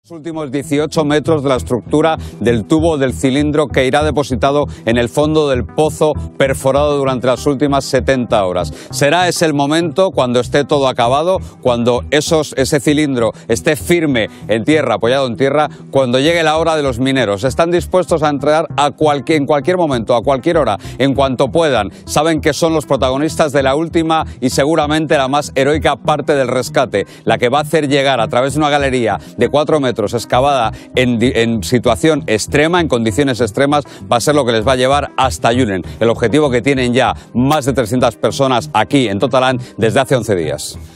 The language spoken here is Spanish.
Los últimos 18 metros de la estructura del tubo del cilindro que irá depositado en el fondo del pozo perforado durante las últimas 70 horas. Será ese el momento cuando esté todo acabado, cuando ese cilindro esté firme en tierra, apoyado en tierra, cuando llegue la hora de los mineros. Están dispuestos a entrar en cualquier momento, a cualquier hora, en cuanto puedan. Saben que son los protagonistas de la última y seguramente la más heroica parte del rescate, la que va a hacer llegar a través de una galería de 4 metros excavada en situación extrema, en condiciones extremas, va a ser lo que les va a llevar hasta Julen, el objetivo que tienen ya más de 300 personas aquí en Totalan desde hace 11 días.